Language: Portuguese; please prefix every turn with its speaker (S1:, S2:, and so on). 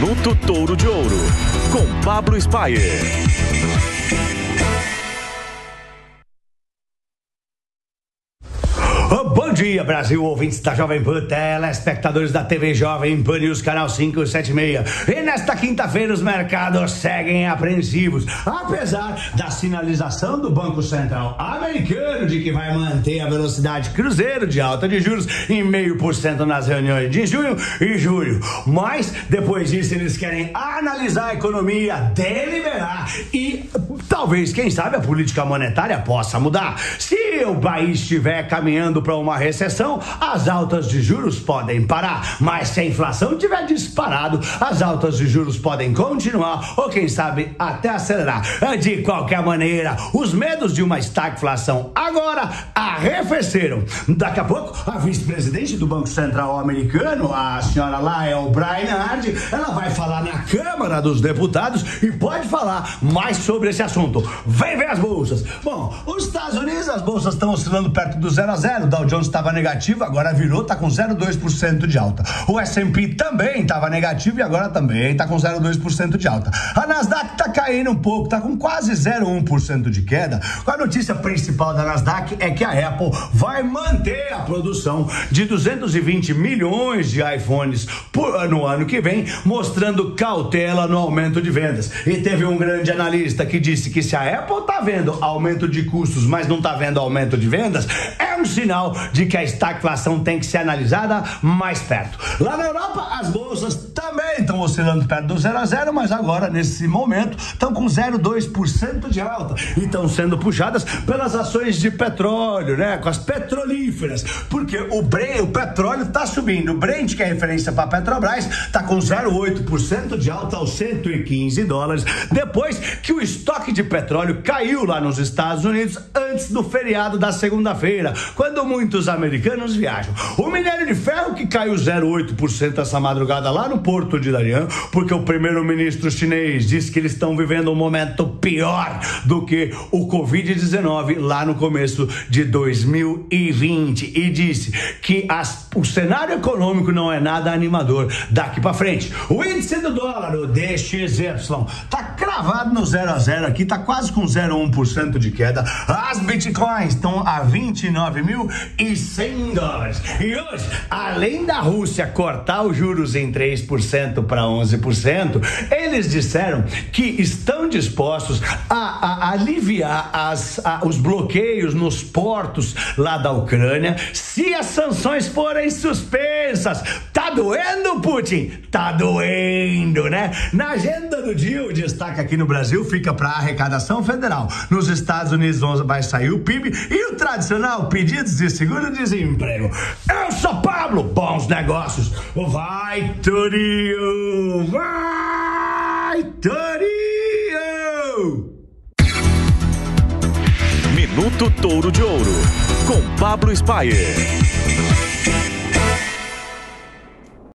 S1: Minuto Touro de Ouro, com Pablo Spyer.
S2: Bom dia, Brasil, ouvintes da Jovem Pan, telespectadores da TV Jovem Pan News, canal 576. E nesta quinta-feira os mercados seguem apreensivos, apesar da sinalização do Banco Central americano de que vai manter a velocidade cruzeiro de alta de juros em 0,5% nas reuniões de junho e julho. Mas, depois disso, eles querem analisar a economia, deliberar e talvez, quem sabe, a política monetária possa mudar. Se o país estiver caminhando para uma recessão, as altas de juros podem parar, mas se a inflação tiver disparado, as altas de juros podem continuar ou quem sabe até acelerar. De qualquer maneira, os medos de uma estagflação agora arrefeceram. Daqui a pouco, a vice-presidente do Banco Central americano, a senhora Lael Brainard, ela vai falar na Câmara dos Deputados e pode falar mais sobre esse assunto. Vem ver as bolsas. Bom, os Estados Unidos, as bolsas estão oscilando perto do 0 a 0. O Dow Jones estava negativo, agora virou, está com 0,2% de alta. O S&P também estava negativo e agora também está com 0,2% de alta. A Nasdaq está caindo um pouco, está com quase 0,1% de queda. A notícia principal da Nasdaq é que a Apple vai manter a produção de 220 milhões de iPhones no ano que vem, mostrando cautela no aumento de vendas. E teve um grande analista que disse que se a Apple está vendo aumento de custos, mas não está vendo aumento de vendas, é um sinal de que a estagflação tem que ser analisada mais perto. Lá na Europa, as bolsas também estão oscilando perto do 0 a 0, mas agora, nesse momento, estão com 0,2% de alta e estão sendo puxadas pelas ações de petróleo, né? Com as petrolíferas, porque o petróleo está subindo. O Brent, que é referência para a Petrobras, está com 0,8% de alta aos $115, depois que o estoque de petróleo caiu lá nos Estados Unidos antes do feriado da segunda-feira, quando muitos americanos viajam. O minério de ferro que caiu 0,8% essa madrugada lá no Porto de Dalian, porque o primeiro-ministro chinês disse que eles estão vivendo um momento pior do que o Covid-19 lá no começo de 2020 e disse que o cenário econômico não é nada animador daqui para frente. O índice do dólar, o DXY, tá cravado no 0 a 0 aqui, tá quase com 0,1% de queda. As bitcoins estão a $29.100. E hoje, além da Rússia cortar os juros em 3% para 11%, eles disseram que estão dispostos a aliviar os bloqueios nos portos lá da Ucrânia se as sanções forem suspensas. Tá doendo, Putin? Tá doendo, né? Na agenda do dia, o destaque aqui no Brasil fica para a arrecadação federal. Nos Estados Unidos vai sair o PIB e o tradicional pedidos de seguro-desemprego. Eu sou Pablo, bons negócios. Vai, Torinho! Vai, Torinho!
S1: Minuto Touro de Ouro, com Pablo Spyer.